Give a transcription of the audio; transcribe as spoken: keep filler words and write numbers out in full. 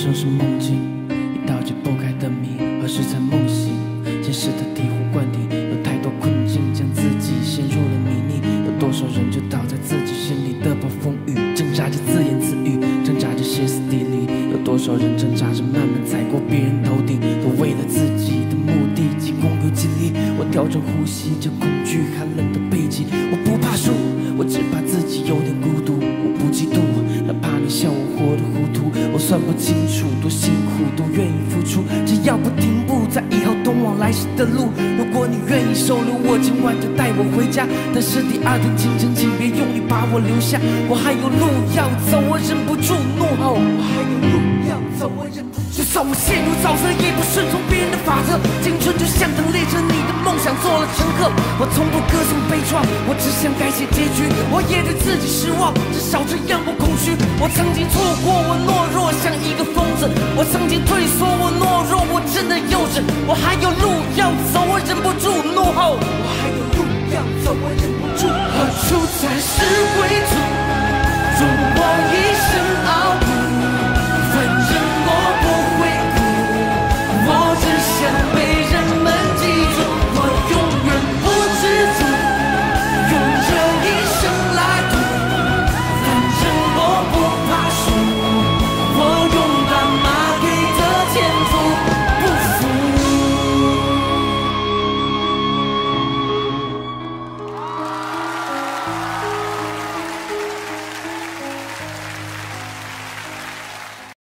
生是梦境，一道解不开的谜，何时才梦醒？现实的醍醐灌顶，有太多困境将自己陷入了泥泞，有多少人就倒在自己心里的暴风雨，挣扎着自言自语，挣扎着歇斯底里，有多少人挣扎着慢慢踩过别人头顶，都为了自己的目的急功又尽力。我调整呼吸，这恐惧寒冷的背脊，我不怕输，我只怕自己有点孤独。我不嫉妒，哪怕你笑我活得糊涂，我算不清楚多辛苦，都愿意付出，只要不停步在以后通往来时的路。如果你愿意收留我，今晚就带我回家，但是第二天清晨请别用力把我留下，我还有路要走，我忍不住怒吼，我还有路要走，我忍不住。就算我陷入沼泽，也不顺从别人的法则，青春就像等列车，你的梦想做了乘客，我从不歌颂悲怆，我只想改写结局，我也对自己失望，至少这样不空虚。我曾经错过，我懦弱像一个疯子，我曾经退缩，我懦弱，我真的幼稚，我还有路要走，我忍不住怒吼，我还有